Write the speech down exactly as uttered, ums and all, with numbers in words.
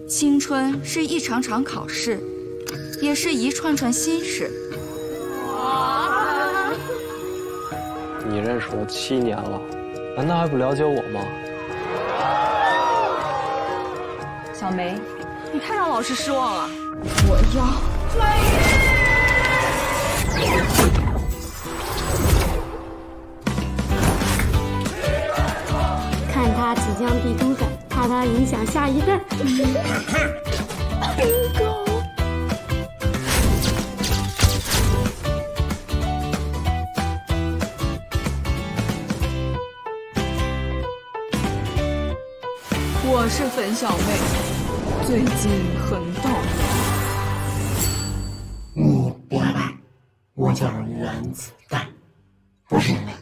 青春是一场场考试，也是一串串心事。 你认识我七年了，难道还不了解我吗？ 小梅，你太让老师失望了。我要专业。 看他即将递出粉，怕他影响下一份。 我是粉小妹，最近很倒霉。 你不要怕，我叫原子弹，不是因为